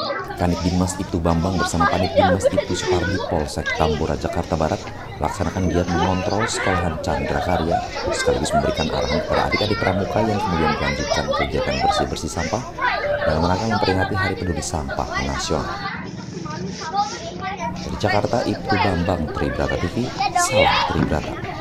Kanit Dinmas Ibtu Bambang bersama Kanit Dinmas Ibtu Supardi Polsek Tambora, Jakarta Barat melaksanakan giat mengontrol sekolahan Chandra Karya sekaligus memberikan arahan kepada adik-adik pramuka yang kemudian melanjutkan kegiatan bersih-bersih sampah dalam rangka memperingati Hari Peduli Sampah Nasional. Dari Jakarta, Ibtu Bambang, Tribrata TV, Salam Tribrata.